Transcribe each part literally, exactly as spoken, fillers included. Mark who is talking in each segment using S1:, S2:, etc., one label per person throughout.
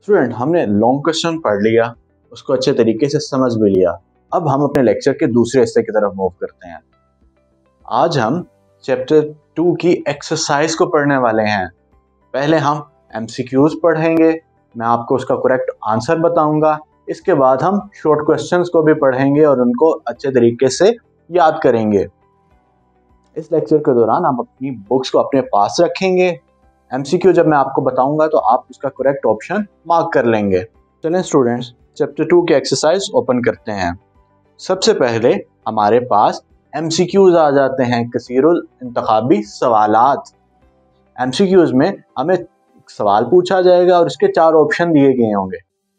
S1: Student, हमने long question पढ़ लिया, उसको अच्छे तरीके से समझ भी लिया। अब हम अपने लेक्चर के दूसरे हिस्से की तरफ मूव करते हैं। आज हम चैप्टर टू की एक्सरसाइज को पढ़ने वाले हैं। पहले हम एमसीक्यूज पढ़ेंगे, मैं आपको उसका करेक्ट आंसर बताऊंगा। इसके बाद हम शॉर्ट क्वेश्चंस को भी पढ़ेंगे और उनको अच्छे तरीके से याद करेंगे। इस लेक्चर के दौरान हम अपनी बुक्स को अपने पास रखेंगे। एमसीक्यू जब मैं आपको बताऊंगा तो आप उसका करेक्ट ऑप्शन मार्क कर लेंगे। चलें स्टूडेंट्स, चैप्टर टू की एक्सरसाइज ओपन करते हैं। सबसे पहले हमारे पास एमसीक्यूज आ जाते हैं, कसीरुल इंतखाबी सवालात। एमसीक्यूज में हमें सवाल पूछा जाएगा और इसके चार ऑप्शन दिए गए होंगे।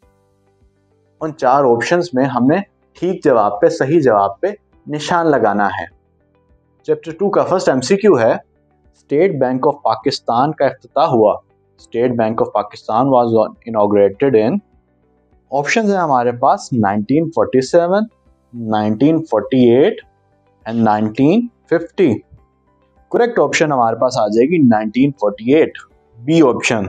S1: उन चार ऑप्शंस में हमने ठीक जवाब पे, सही जवाब पे निशान लगाना है। चैप्टर टू का फर्स्ट एमसीक्यू है, स्टेट बैंक ऑफ पाकिस्तान का इफ्तिताह हुआ। State Bank of Pakistan was inaugurated in, options हैं हमारे पास nineteen forty seven, nineteen forty eight and nineteen fifty. Correct option हमारे पास आ जाएगी nineteen forty eight, B option.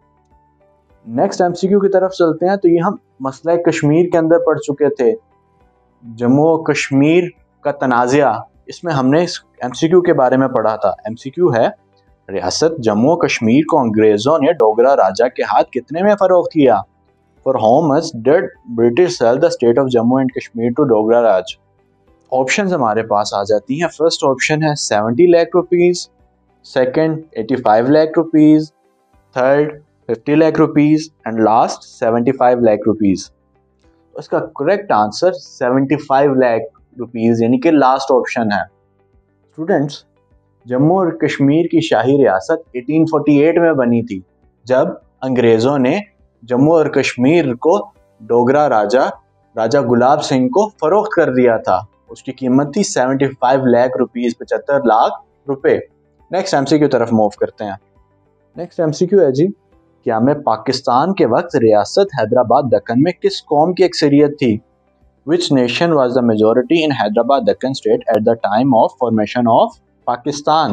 S1: Next MCQ की तरफ चलते हैं। तो ये हम मसला कश्मीर के अंदर पढ़ चुके थे, जम्मू और कश्मीर का तनाज़ा। इसमें हमने इस एमसीक्यू के बारे में पढ़ा था। एमसीक्यू है, रियासत जम्मू और कश्मीर को अंग्रेजों ने डोगरा राजा के हाथ कितने में फरोख्त किया? For how much did British sell the state of Jammu and Kashmir to Dogra Raj? Options हमारे पास आ जाती हैं। फर्स्ट ऑप्शन है seventy lakh rupees, second eighty five lakh rupees, third fifty lakh rupees and last seventy five lakh rupees. उसका correct answer seventy five lakh rupees यानी कि last option है। स्टूडेंट्स, जम्मू और कश्मीर की शाही रियासत एटीन फोर्टी एट में बनी थी, जब अंग्रेज़ों ने जम्मू और कश्मीर को डोगरा राजा राजा गुलाब सिंह को फरोख्त कर दिया था। उसकी कीमत थी सेवेंटी फाइव लाख रुपीस, पचहत्तर लाख रुपए। नेक्स्ट एमसीक्यू तरफ मूव करते हैं। नेक्स्ट एमसीक्यू है जी, क्या में पाकिस्तान के वक्त रियासत हैदराबाद दक्कन में किस कौम की अक्सरियत थी? Which nation was the majority in Hyderabad Deccan state at the time of formation of Pakistan?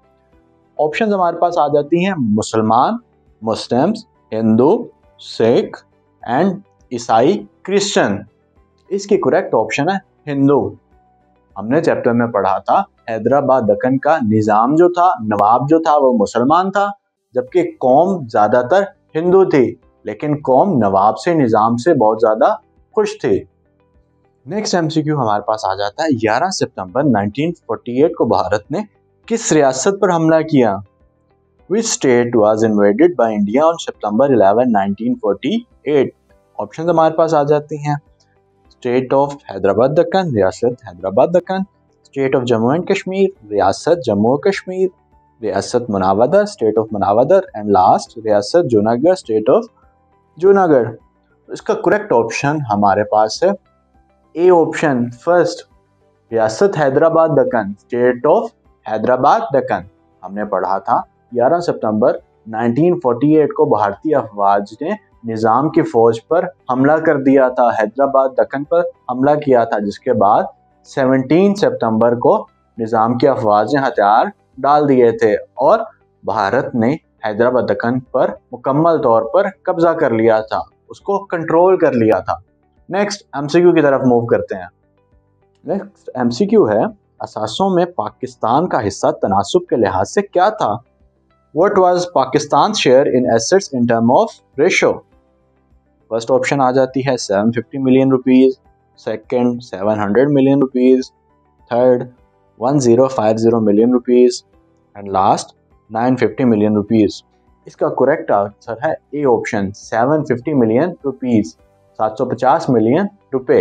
S1: Options हमारे पास आ जाती हैं, मुसलमान, मुस्लिम्स, हिंदू, सिख एंड ईसाई क्रिश्चियन। इसकी करेक्ट ऑप्शन है हिंदू। हमने चैप्टर में पढ़ा था हैदराबाद दक्कन का निज़ाम जो था, नवाब जो था वो मुसलमान था, जबकि कौम ज़्यादातर हिंदू थी, लेकिन कौम नवाब से, निज़ाम से बहुत ज़्यादा खुश थी। नेक्स्ट एमसीक्यू हमारे पास आ जाता है, ग्यारह सितंबर नाइनटीन फोर्टी एट को भारत ने किस रियासत पर हमला किया? Which state was invaded by India on September eleven, nineteen forty eight? Option हमारे पास आ जाती हैं, स्टेट ऑफ हैदराबाद दक्कन, रियासत Hyderabad Deccan, state of Jammu and Kashmir, रियासत जम्मू और कश्मीर, रियासत Manavadar, state of Manavadar and last रियासत जूनागढ़, स्टेट ऑफ जूनागढ़। इसका करेक्ट ऑप्शन हमारे पास है ए ऑप्शन, फर्स्ट, रियासत हैदराबाद दक्कन, स्टेट ऑफ हैदराबाद दक्कन। हमने पढ़ा था ग्यारह सितंबर नाइनटीन फोर्टी एट को भारतीय अफवाज ने निज़ाम की फौज पर हमला कर दिया था, हैदराबाद दक्कन पर हमला किया था, जिसके बाद सत्रह सितंबर को निज़ाम की अफवाज ने हथियार डाल दिए थे और भारत ने हैदराबाद दक्कन पर मुकम्मल तौर पर कब्जा कर लिया था, उसको कंट्रोल कर लिया था। नेक्स्ट एमसीक्यू की तरफ मूव करते हैं। नेक्स्ट एमसीक्यू है, असासों में पाकिस्तान का हिस्सा तनासुब के लिहाज से क्या था? What was Pakistan share in assets in term of ratio? First option आ जाती है seven fifty million rupees, second seven hundred million rupees, third one zero five zero million rupees and last nine fifty million rupees. इसका correct answer है A option, seven fifty million rupees, सात सौ पचास million रुपए।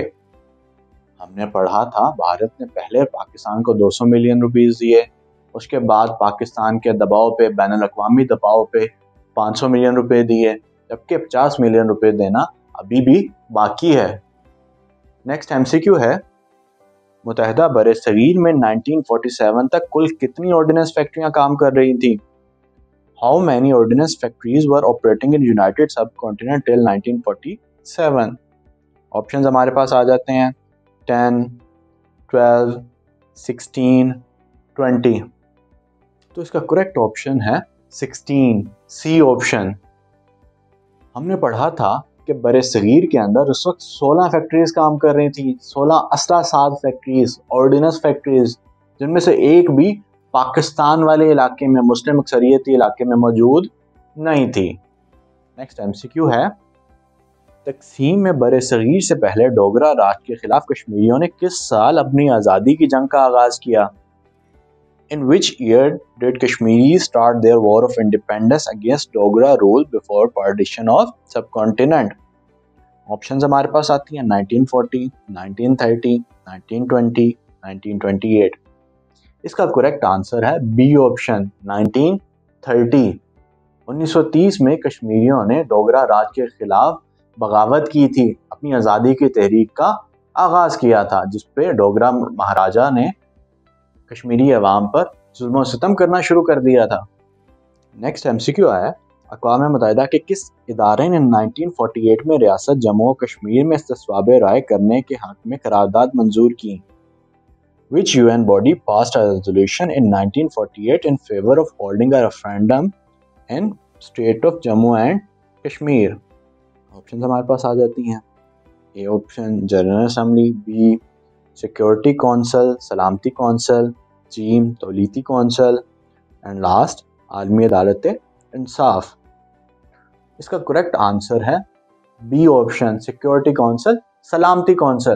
S1: हमने पढ़ा था भारत ने पहले पाकिस्तान को दो सौ मिलियन रुपीस दिए, उसके बाद पाकिस्तान के दबाव पे, बैनुल अक़वामी दबाव पे पाँच सौ मिलियन रुपए दिए, जबकि पचास मिलियन रुपए देना अभी भी बाकी है। नेक्स्ट एमसीक्यू है, मुत्तहिदा बरे-सगीर में नाइनटीन फोर्टी सेवन तक कुल कितनी ऑर्डिनेंस फैक्ट्रियां काम कर रही थी? How many ordinance factories were operating in united subcontinent till nineteen forty seven? Options हमारे पास आ जाते हैं टेन, ट्वेल्व, सिक्सटीन, ट्वेंटी। तो इसका करेक्ट ऑप्शन है सिक्सटीन, सी ऑप्शन। ہم نے پڑھا تھا کہ بر صغیر کے اندر اس وقت سولہ فیکٹریز کام کر رہی تھیں، سولہ اسلحہ ساز فیکٹریز، آرڈیننس فیکٹریز، جن میں سے ایک بھی پاکستان والے علاقے میں، مسلم اکثریتی علاقے میں موجود نہیں تھی۔ نیکسٹ ایم سی کیو ہے، تقسیم میں بر صغیر سے پہلے ڈوگرا راج کے خلاف کشمیریوں نے کس سال اپنی آزادی کی جنگ کا آغاز کیا؟ In which year did Kashmiris start their war of independence against Dogra rule before partition of subcontinent? Options ہمارے پاس آتی ہیں nineteen forty, nineteen thirty, nineteen twenty, nineteen twenty eight. اس کا کریکٹ آنسر ہے بی آپشن نائنٹین تھرٹی۔ انیس سو تیس میں کشمیریوں نے ڈوگرا راج کے خلاف بغاوت کی تھی، اپنی آزادی کی تحریک کا آغاز کیا تھا، جس پہ ڈوگرا مہاراجا نے کشمیری عوام پر ظلم و ستم کرنا شروع کر دیا تھا۔ نیکسٹ ایم سی کیو ہے، اقوام متحدہ کے کس ادارے نے نائنٹین فورٹی ایٹ میں ریاست جموں و کشمیر میں استصواب رائے کرنے کے حق میں قرارداد منظور کی؟ Which U N body passed a resolution in nineteen forty-eight in favor of holding a referendum in state of Jammu and Kashmir? Options ہمارے پاس آ جاتی ہیں، A option general assembly, B security council, سلامتی کونسل، جی تولیتی council, and last عالمی عدالت انصاف۔ اس کا کریکٹ آنسر ہے بی آپشن سیکورٹی کونسل، سلامتی کونسل۔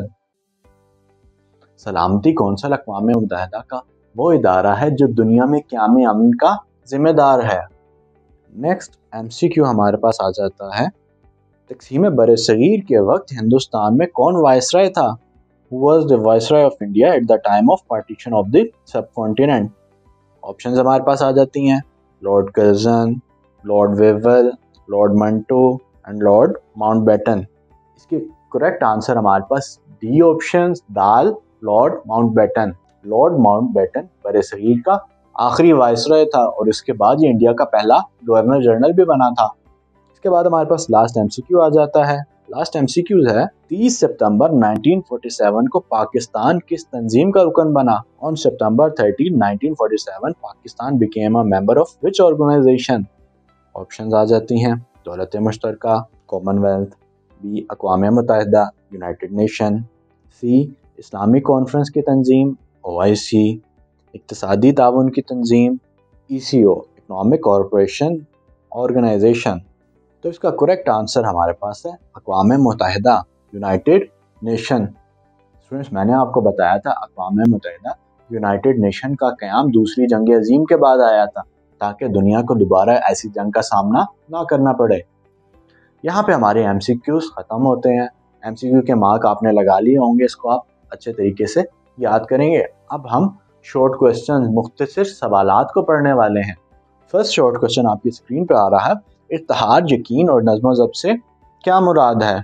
S1: سلامتی کونسل اقوام متحدہ کا وہ ادارہ ہے جو دنیا میں قیام امن کا ذمہ دار ہے۔ نیکسٹ ایم سی کیو ہمارے پاس آ جاتا ہے، تقسیم بر صغیر کے وقت ہندوستان میں کون وائسرائے تھا؟ Who was the Viceroy of India at the time of partition of the subcontinent? Options ہمارے پاس آ جاتی ہیں، Lord Curzon, Lord Wavell, Lord Minto and Lord Mountbatten. اس کی کریکٹ آنسر ہمارے پاس ڈی آپشنز دال Lord Mountbatten. Lord Mountbatten بر صغیر کا آخری وائسرائے تھا اور اس کے بعد یہ انڈیا کا پہلا گورنر جنرل بھی بنا تھا۔ اس کے بعد ہمارے پاس لاسٹ ایم سی کیو آ جاتا ہے۔ لاسٹ ایم سی کیوز ہے، تیس ستمبر نائنٹین فورٹی سیون کو پاکستان کس تنظیم کا رکن بنا؟ On September thirty nineteen forty seven Pakistan became a member of which organization? Options آ جاتی ہیں، دولت مشترکہ، کامن ویلتھ، بی اقوام متحدہ، یونائٹڈ نیشن، سی اسلامی کانفرنس کی تنظیم، او آئی سی، اقتصادی تعاون کی تنظیم، E C O economic corporation organization. تو اس کا کریکٹ آنسر ہمارے پاس ہے اقوام متحدہ، یونائٹڈ نیشن۔ اسٹوڈنٹس، میں نے آپ کو بتایا تھا اقوام متحدہ یونائٹڈ نیشن کا قیام دوسری جنگ عظیم کے بعد آیا تھا تاکہ دنیا کو دوبارہ ایسی جنگ کا سامنا نہ کرنا پڑے۔ یہاں پہ ہمارے ایم سی کیوز ختم ہوتے ہیں۔ ایم سی کیو کے مارک آپ نے لگا لیے ہوں گے، اس کو آپ اچھے طریقے سے یاد کریں گے۔ اب ہم شارٹ کوسچن، مختصر سوالات کو پڑھنے والے ہیں۔ فرسٹ شارٹ کوسچن آپ کی اسکرین پہ آ رہا ہے، اتحاد، یقین اور نظم و ضبط سے کیا مراد ہے؟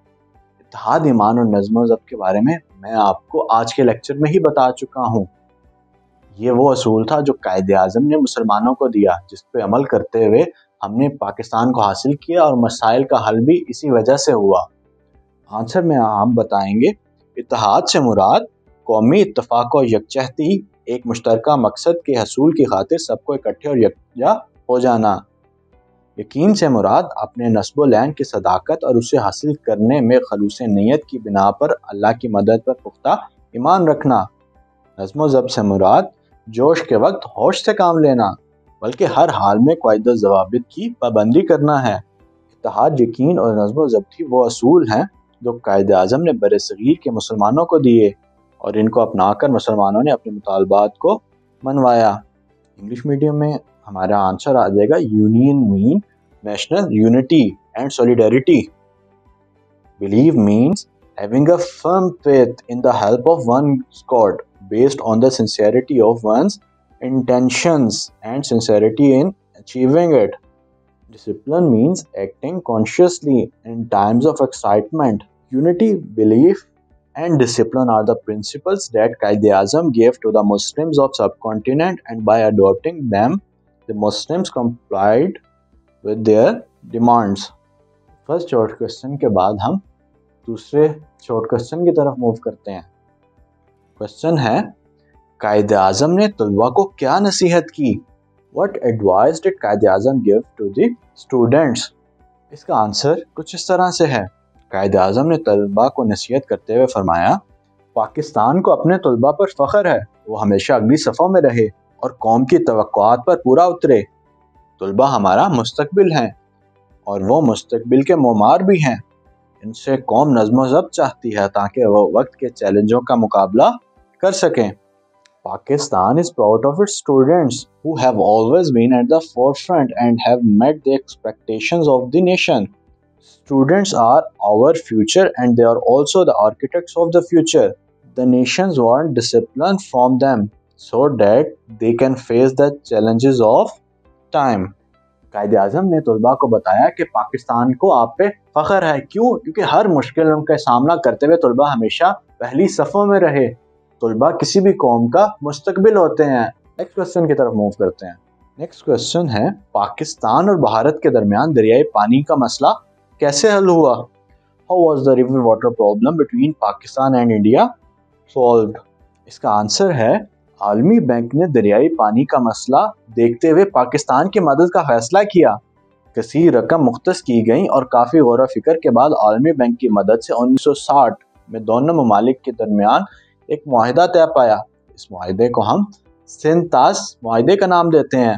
S1: اتحاد، ایمان اور نظم و ضبط کے بارے میں میں آپ کو آج کے لیکچر میں ہی بتا چکا ہوں۔ یہ وہ اصول تھا جو قائد اعظم نے مسلمانوں کو دیا، جس پہ عمل کرتے ہوئے ہم نے پاکستان کو حاصل کیا اور مسائل کا حل بھی اسی وجہ سے ہوا۔ آنسر میں ہم بتائیں گے، اتحاد سے مراد قومی اتفاق و یکجہتی، ایک مشترکہ مقصد کے حصول کی خاطر سب کو اکٹھے اور یکجا ہو جانا۔ یقین سے مراد اپنے نسب و لین کی صداقت اور اسے حاصل کرنے میں خلوص نیت کی بنا پر اللہ کی مدد پر پختہ ایمان رکھنا۔ نظم و ضبط سے مراد جوش کے وقت ہوش سے کام لینا، بلکہ ہر حال میں قواعد و ضوابط کی پابندی کرنا ہے۔ اتحاد، یقین اور نظم و ضبط کی وہ اصول ہیں جو قائد اعظم نے بر صغیر کے مسلمانوں کو دیے اور ان کو اپنا کر مسلمانوں نے اپنے مطالبات کو منوایا۔ انگلش میڈیم میں ہمارا آنسر آ جائے گا، union main national unity and solidarity. Believe means having a firm faith in the help of one's God based on the sincerity of one's intentions and sincerity in achieving it. Discipline means acting consciously in times of excitement. Unity, belief and discipline are the principles that Quaid-e-Azam gave to the Muslims of subcontinent, and by adopting them, the Muslims complied with their demands. First short question کے بعد ہم دوسرے short question کی طرف move کرتے ہیں۔ Question ہے، قائد اعظم نے طلباء کو کیا نصیحت کی؟ What advice did Quaid Azam give to the students? इसका आंसर कुछ इस तरह से है। कायद आज़म ने तलबा को नसीहत करते हुए फरमाया, पाकिस्तान को अपने तलबा पर फ़ख्र है, वो हमेशा अगली सफ़ों में रहे और कौम की तवक्कुआत पर पूरा उतरे। तलबा हमारा मुस्तकबिल हैं और वो मुस्तकबिल के मोमार भी हैं। इनसे कौम नज़्म ज़ब्त चाहती है ताकि वो वक्त के चैलेंजों का मुकाबला कर सकें। Pakistan is proud of its students who have always been at the forefront and have met the expectations of the nation. Students are our future and they are also the architects of the future. The nations want discipline from them so that they can face the challenges of time. कायद आज़म ने तलबा को बताया कि पाकिस्तान को आप पे फ़ख्र है। क्यों? क्योंकि हर मुश्किलों का सामना करते हुए तलबा हमेशा पहली सफ़ों में रहे। तलबा किसी भी कौम का मुस्तकबिल होते हैं। नेक्स्ट क्वेश्चन की तरफ मूव करते हैं। नेक्स्ट क्वेश्चन है, पाकिस्तान और भारत के दरमियान दरियाई पानी का मसला कैसे हल हुआ? How was the river water problem between Pakistan and India solved? इसका आंसर है, आलमी बैंक ने दरियाई पानी का मसला देखते हुए पाकिस्तान की मदद का फैसला किया। कसीर रकम मुख्तस की गई और काफ़ी गौर फिक्र के बाद आलमी बैंक की मदद से उन्नीस सौ साठ में दोनों ममालिक के दरमियान एक मुआहिदा तय पाया। इस मुआहिदे को हम सिंध-तास मुआहिदे का नाम देते हैं।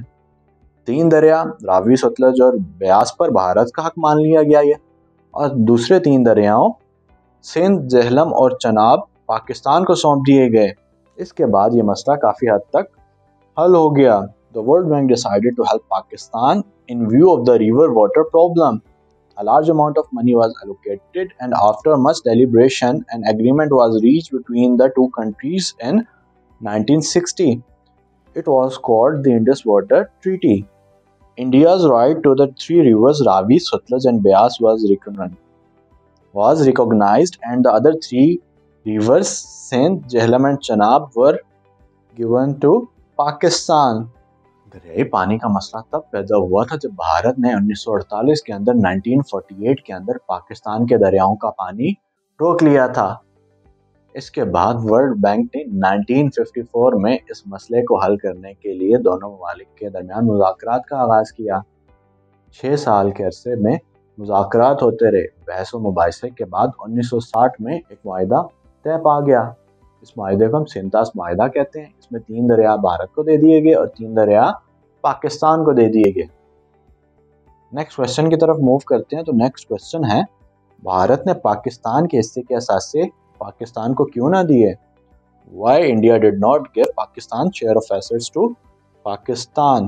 S1: तीन दरिया रावी, सतलज और ब्यास पर भारत का हक मान लिया गया ये, और दूसरे तीन दरियाओं सिंध, झेलम और चनाब पाकिस्तान को सौंप दिए गए। इसके बाद ये मसला काफ़ी हद तक हल हो गया। The World Bank decided to help Pakistan in view of the river water problem. A large amount of money was allocated, and after much deliberation, an agreement was reached between the two countries in nineteen sixty. It was called the Indus Water Treaty. India's right to the three rivers Ravi, Sutlej and Beas was recognized, was recognized and the other three rivers Sindh, Jhelum and Chenab were given to Pakistan. दरियाई पानी का मसला तब पैदा हुआ था जब भारत ने उन्नीस सौ अड़तालीस के अंदर उन्नीस सौ अड़तालीस के अंदर पाकिस्तान के दरियाओं का पानी रोक लिया था। इसके बाद वर्ल्ड बैंक ने उन्नीस सौ चौवन में इस मसले को हल करने के लिए दोनों ममालिक के दरमियान मुज़ाकरात का आगाज़ किया। छः साल के अरसे में मुज़ाकरात होते रहे। बहस व मुबाहिसे के बाद उन्नीस सौ साठ में एक मुआहिदा तय पा गया। इस मुआहिदे को हम सिंध-तास मुआहिदा कहते हैं। इसमें तीन दरिया भारत को दे दिए गए और तीन दरिया पाकिस्तान को दे दिए गए। नेक्स्ट क्वेश्चन की तरफ मूव करते हैं। तो नेक्स्ट क्वेश्चन है, भारत ने पाकिस्तान के हिस्से के असासे पाकिस्तान को क्यों ना दिए? Why India did not give Pakistan share of assets to Pakistan?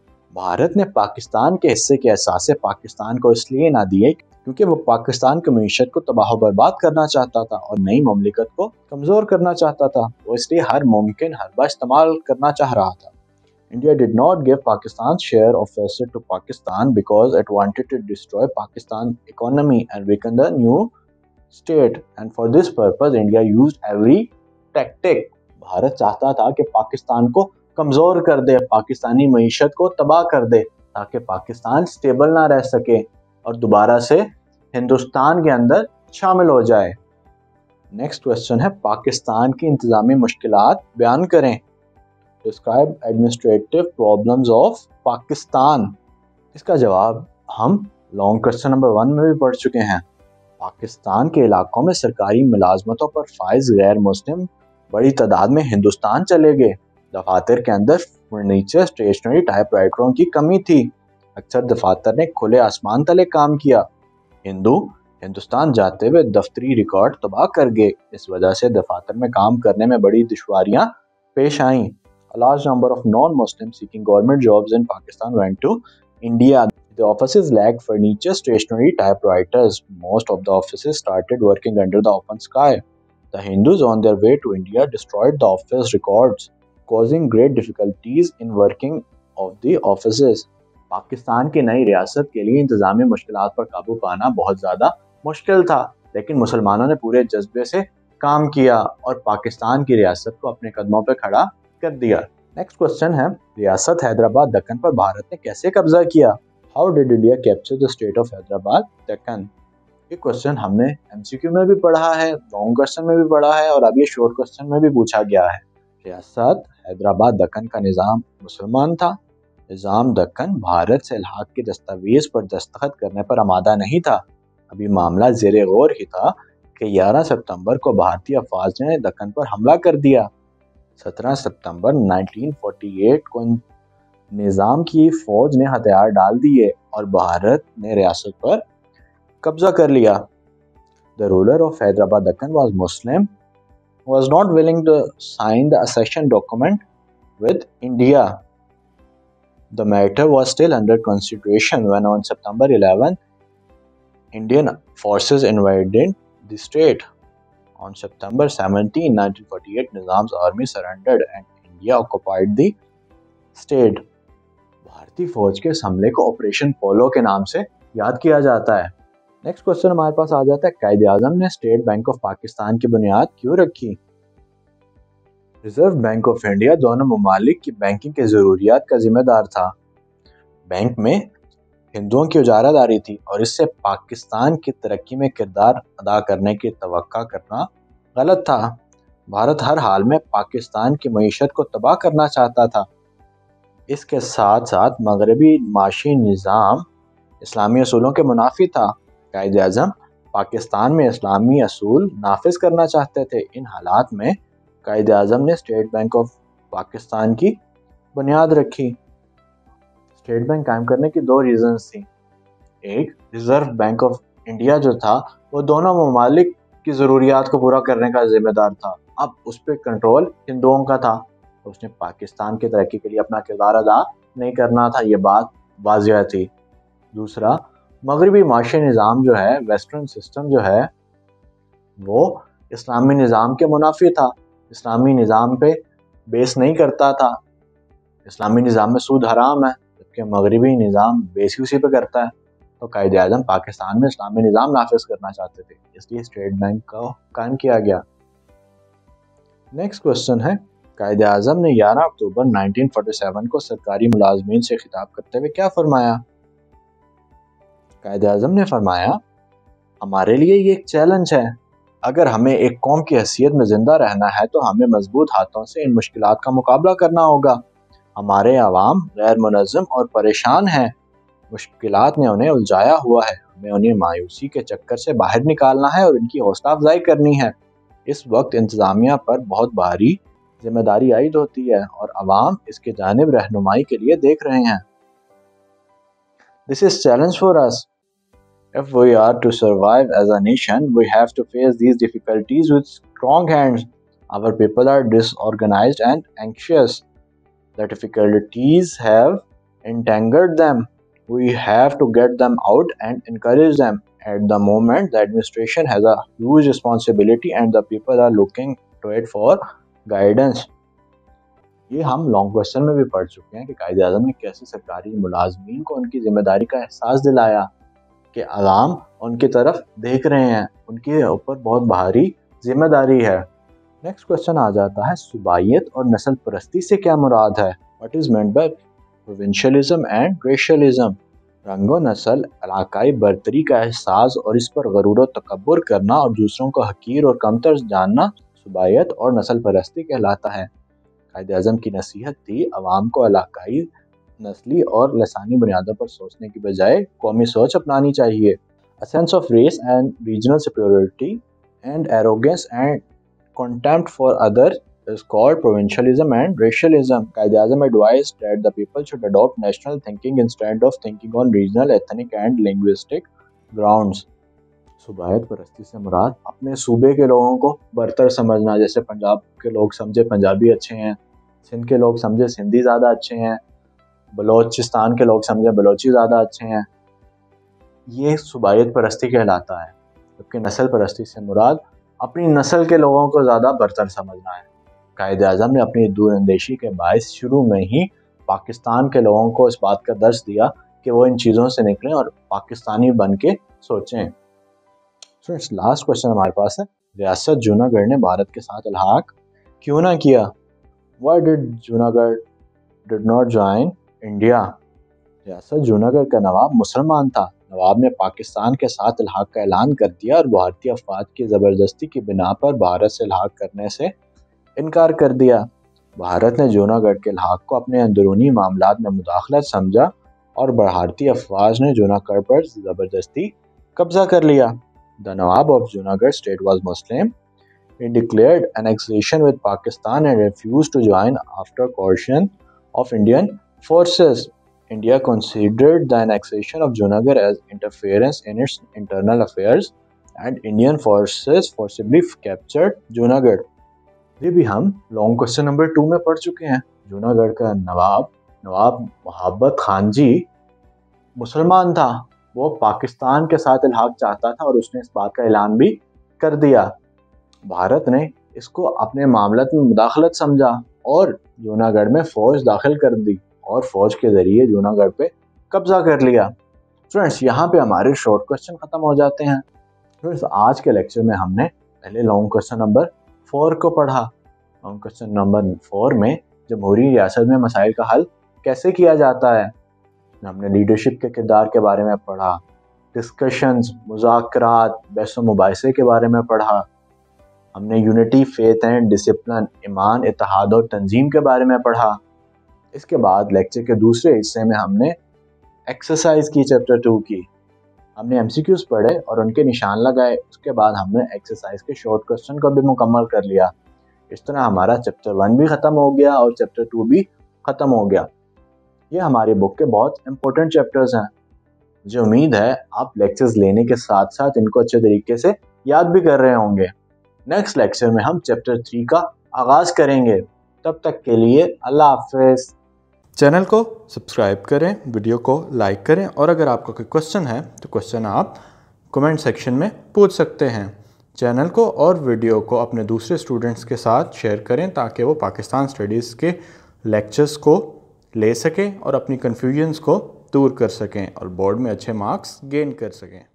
S1: Bharat ने पाकिस्तान के हिस्से के असासे पाकिस्तान को इसलिए ना दिए क्योंकि वो पाकिस्तान की मीशत को तबाह बर्बाद करना चाहता था और नई ममलिकत को कमज़ोर करना चाहता था। वो इसलिए हर मुमकिन हरबा इस्तेमाल करना चाह रहा था। India did not give Pakistan's share of asset to Pakistan because it wanted to destroy Pakistan's economy and weaken the new state. And for this purpose, India used every tactic. Bharat चाहता था कि पाकिस्तान को कमज़ोर कर दे, पाकिस्तानी मईशत को तबाह कर दे, ताकि पाकिस्तान स्टेबल ना रह सके और दोबारा से हिंदुस्तान के अंदर शामिल हो जाए। नेक्स्ट क्वेश्चन है, पाकिस्तान की इंतज़ामी मुश्किलात बयान करें। Describe administrative problems of Pakistan. इसका जवाब हम लॉन्ग क्वेश्चन नंबर वन में भी पढ़ चुके हैं। पाकिस्तान के इलाकों में सरकारी मुलाजमतों पर फाइज गैर मुस्लिम बड़ी तादाद में हिंदुस्तान चले गए। दफातर के अंदर फर्नीचर, स्टेशनरी, टाइपराइटरों की कमी थी। अक्सर दफातर ने खुले आसमान तले काम किया। हिंदू हिंदुस्तान जाते हुए दफ्तरी रिकॉर्ड तबाह कर गए। इस वजह से दफातर में काम करने में बड़ी दुश्वारियां पेश आईं। A large number of non-Muslims seeking government jobs in Pakistan went to India. The offices lacked furniture, stationery, typewriters. Most of the offices started working under the open sky. The Hindus on their way to India destroyed the office records, causing great difficulties in working of the offices. Pakistan की नई रियासत के लिए इंतज़ामी मुश्किलात पर काबू पाना बहुत ज़्यादा मुश्किल था, लेकिन मुसलमानों ने पूरे जज्बे से काम किया और पाकिस्तान की रियासत को अपने कदमों पर खड़ा कर दिया। नेक्स्ट क्वेश्चन है, रियासत हैदराबाद दक्कन पर भारत ने कैसे कब्जा किया? How did India capture the state of Hyderabad Deccan? ये क्वेश्चन हमने एमसीक्यू में भी पढ़ा है, लॉन्ग क्वेश्चन में भी पढ़ा है और अब ये शॉर्ट क्वेश्चन में भी पूछा गया है। रियासत हैदराबाद दक्कन का निज़ाम मुसलमान था। نظام دکن بھارت سے الحاق کی دستاویز پر دستخط کرنے پر آمادہ نہیں تھا۔ ابھی معاملہ زیر غور ہی تھا کہ گیارہ ستمبر کو بھارتی افواج نے دکن پر حملہ کر دیا۔ سترہ ستمبر انیس سو اڑتالیس کو نظام کی فوج نے ہتھیار ڈال دیے اور بھارت نے ریاست پر قبضہ کر لیا۔ The ruler of Hyderabad Deccan was Muslim, was not willing to sign the accession document with India. The matter was still under consideration when on September eleventh, Indian forces invaded the state. On September seventeenth, nineteen forty-eight, Nizam's army surrendered and India occupied the state. بھارتی فوج کے اس حملے کو operation polo کے نام سے یاد کیا جاتا ہے۔ نیکسٹ کوشچن ہمارے پاس آ جاتا ہے، قائد اعظم نے اسٹیٹ بینک آف پاکستان کی بنیاد کیوں رکھی؟ ریزرو بینک آف انڈیا دونوں ممالک کی بینکنگ کے ضروریات کا ذمہ دار تھا۔ بینک میں ہندوؤں کی اجارہ داری تھی اور اس سے پاکستان کی ترقی میں کردار ادا کرنے کی توقع کرنا غلط تھا۔ بھارت ہر حال میں پاکستان کی معیشت کو تباہ کرنا چاہتا تھا۔ اس کے ساتھ ساتھ مغربی معاشی نظام اسلامی اصولوں کے منافی تھا۔ قائد اعظم پاکستان میں اسلامی اصول نافذ کرنا چاہتے تھے۔ ان حالات میں قائد اعظم نے اسٹیٹ بینک آف پاکستان کی بنیاد رکھی۔ اسٹیٹ بینک قائم کرنے کی دو ریزنز تھیں۔ ایک، ریزرو بینک آف انڈیا جو تھا وہ دونوں ممالک کی ضروریات کو پورا کرنے کا ذمہ دار تھا۔ اب اس پہ کنٹرول ہندوؤں کا تھا، اس نے پاکستان کی ترقی کے لیے اپنا کردار ادا نہیں کرنا تھا، یہ بات واضح تھی۔ دوسرا، مغربی معاشی نظام جو ہے، ویسٹرن سسٹم جو ہے، وہ اسلامی نظام کے منافی تھا، اسلامی نظام پہ بیس نہیں کرتا تھا۔ اسلامی نظام میں سود حرام ہے جبکہ مغربی نظام بیس اسی پہ کرتا ہے، تو قائد اعظم پاکستان میں اسلامی نظام نافذ کرنا چاہتے تھے، اس لیے اسٹیٹ بینک کو قائم کیا گیا۔ نیکسٹ کوشچن ہے، قائد اعظم نے گیارہ اکتوبر انیس سو سینتالیس کو سرکاری ملازمین سے خطاب کرتے ہوئے کیا فرمایا؟ قائد اعظم نے فرمایا، ہمارے لیے یہ ایک چیلنج ہے، اگر ہمیں ایک قوم کی حیثیت میں زندہ رہنا ہے تو ہمیں مضبوط ہاتھوں سے ان مشکلات کا مقابلہ کرنا ہوگا۔ ہمارے عوام غیر منظم اور پریشان ہیں، مشکلات نے انہیں الجھایا ہوا ہے، ہمیں انہیں مایوسی کے چکر سے باہر نکالنا ہے اور ان کی حوصلہ افزائی کرنی ہے۔ اس وقت انتظامیہ پر بہت بھاری ذمہ داری عائد ہوتی ہے اور عوام اس کے جانب رہنمائی کے لیے دیکھ رہے ہیں۔ This is challenge for us. If we are to survive as a nation, we have to face these difficulties with strong hands. Our people are disorganized and anxious. The difficulties have entangled them. We have to get them out and encourage them. At the moment, the administration has a huge responsibility and the people are looking to it for guidance. یہ ہم long question میں بھی پڑھ چکے ہیں کہ قائد اعظم نے کیسے سرکاری ملازمین کو ان کی ذمہ داری کا احساس دلایا کہ عوام ان کی طرف دیکھ رہے ہیں، ان کے اوپر بہت بھاری ذمہ داری ہے۔ نیکسٹ کوشچن آ جاتا ہے، صوبائیت اور نسل پرستی سے کیا مراد ہے؟ What is meant by provincialism and racialism؟ رنگ و نسل، علاقائی برتری کا احساس اور اس پر غرور و تکبر کرنا اور دوسروں کو حقیر اور کمتر جاننا صوبائیت اور نسل پرستی کہلاتا ہے۔ قائد اعظم کی نصیحت تھی عوام کو علاقائی، نسلی اور لسانی بنیادوں پر سوچنے کی بجائے قومی سوچ اپنانی چاہیے۔ A sense of race and regional superiority and arrogance and contempt for others is called provincialism and racialism. Quaid Azam advised that the people should adopt national thinking instead of thinking on regional, ethnic and linguistic grounds. صوبائیت پرستی سے مراد اپنے صوبے کے لوگوں کو برتر سمجھنا، جیسے پنجاب کے لوگ سمجھے پنجابی اچھے ہیں، سندھ کے لوگ سمجھے سندھی زیادہ اچھے ہیں، بلوچستان کے لوگ سمجھے بلوچی زیادہ اچھے ہیں، یہ صوبائیت پرستی کہلاتا ہے۔ جبکہ نسل پرستی سے مراد اپنی نسل کے لوگوں کو زیادہ برتر سمجھنا ہے۔ قائد اعظم نے اپنی دور اندیشی کے باعث شروع میں ہی پاکستان کے لوگوں کو اس بات کا درس دیا کہ وہ ان چیزوں سے نکلیں اور پاکستانی بن کے سوچیں۔ فرینڈس، لاسٹ کوشچن ہمارے پاس ہے، ریاست جوناگڑھ نے بھارت کے ساتھ الحاق کیوں نہ کیا؟ Why did Junagadh did not join India؟ ریاست جوناگڑھ کا نواب مسلمان تھا۔ نواب نے پاکستان کے ساتھ الحاق کا اعلان کر دیا اور بھارتی افواج کی زبردستی کی بنا پر بھارت سے الحاق کرنے سے انکار کر دیا۔ भारत ने जूनागढ़ के इलाके को अपने अंदरूनी मामलात में मुदाखलत समझा और भारतीय अफवाज ने जूनागढ़ पर ज़बरदस्ती कब्जा कर लिया। The Nawab of Junagadh state was Muslim. He declared annexation with Pakistan and refused to join after coercion of Indian forces. India considered the annexation of Junagadh as interference in its internal affairs and Indian forces forcibly captured Junagadh. ये भी हम long question number two में पढ़ चुके हैं। जूनागढ़ का नवाब नवाब मोहब्बत खान जी मुसलमान था, वो पाकिस्तान के साथ इल्हाक चाहता था और उसने इस बात का ऐलान भी कर दिया। भारत ने इसको अपने मामलत में मुदाखलत समझा और जूनागढ़ में फ़ौज दाखिल कर दी और फ़ौज के ज़रिए जूनागढ़ पे कब्ज़ा कर लिया। फ्रेंड्स, यहाँ पे हमारे शॉर्ट क्वेश्चन ख़त्म हो जाते हैं। फ्रेंड्स, आज के लेक्चर में हमने पहले लॉन्ग क्वेश्चन नंबर फोर को पढ़ा। लॉन्ग क्वेश्चन नंबर फोर में जमहूरी रियासत में मसाइल का हल कैसे किया जाता है। हमने लीडरशिप के किरदार के बारे में पढ़ा, डिस्कशंस, मुज़ाकरात, बहस व मुबाहिसे के बारे में पढ़ा। हमने यूनिटी, फेथ एंड डिसिप्लिन, ईमान, इत्तेहाद और तंजीम के बारे में पढ़ा। इसके बाद लेक्चर के दूसरे हिस्से में हमने एक्सरसाइज की चैप्टर टू की। हमने एमसीक्यूज पढ़े और उनके निशान लगाए। उसके बाद हमने एक्सरसाइज के शॉर्ट क्वेश्चन को भी मुकम्मल कर लिया। इस तरह हमारा चैप्टर वन भी ख़त्म हो गया और चैप्टर टू भी ख़त्म हो गया। ये हमारी बुक के बहुत इंपॉर्टेंट चैप्टर्स हैं। मुझे उम्मीद है आप लेक्चर्स लेने के साथ साथ इनको अच्छे तरीके से याद भी कर रहे होंगे। नेक्स्ट लेक्चर में हम चैप्टर थ्री का आगाज़ करेंगे। तब तक के लिए अल्लाह हाफ़िज़। चैनल को सब्सक्राइब करें, वीडियो को लाइक करें और अगर आपका कोई क्वेश्चन है तो क्वेश्चन आप कमेंट सेक्शन में पूछ सकते हैं। चैनल को और वीडियो को अपने दूसरे स्टूडेंट्स के साथ शेयर करें ताकि वो पाकिस्तान स्टडीज़ के लेक्चर्स को ले सकें और अपनी कन्फ्यूजन्स को दूर कर सकें और बोर्ड में अच्छे मार्क्स गेन कर सकें।